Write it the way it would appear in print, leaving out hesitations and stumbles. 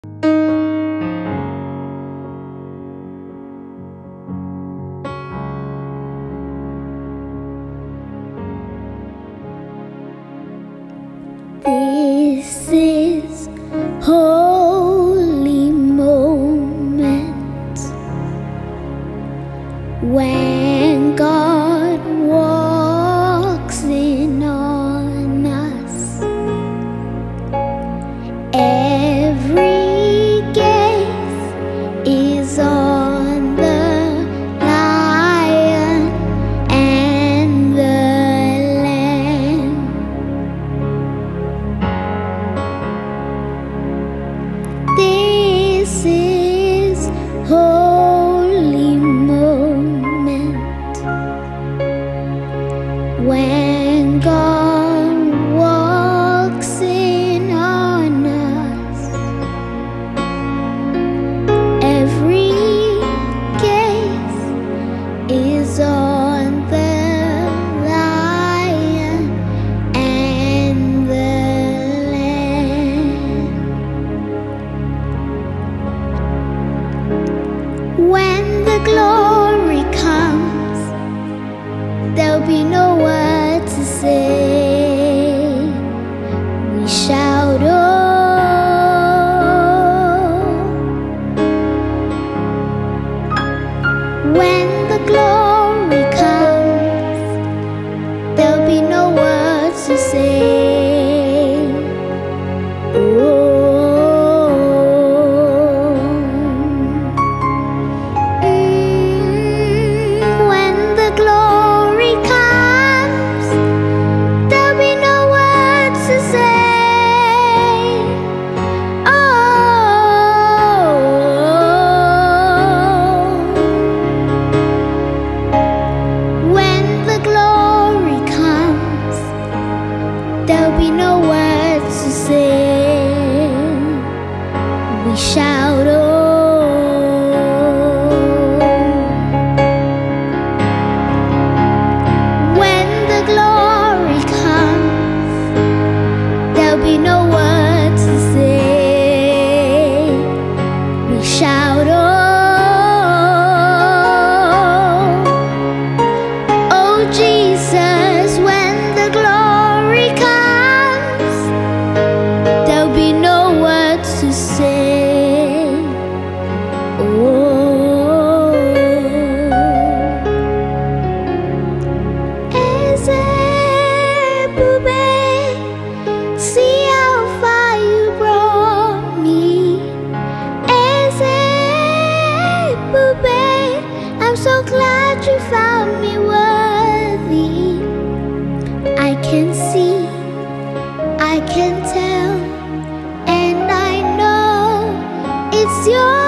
This is holy moment when God walks in on us. Every gaze is on the Lion and the Lamb. This is holy moment when God walks in on us. Every gaze is on the Lion and the Lamb. When the glory comes, there'll be no word to say. We shout, oh. When the glory comes, there'll be no words to say. Oh. When the glory comes, there'll be no words to say. Oh. When the glory comes, there'll be no words to say. We shout, oh. When the glory comes, there'll be no words to say. We shout, oh. Oh Jesus, when the glory comes, there'll be no words to say. Oh. Eze Ebube, see how far you brought me. Eze Ebube, I'm so glad you found me worthy. I can see, I can tell, and I know it's your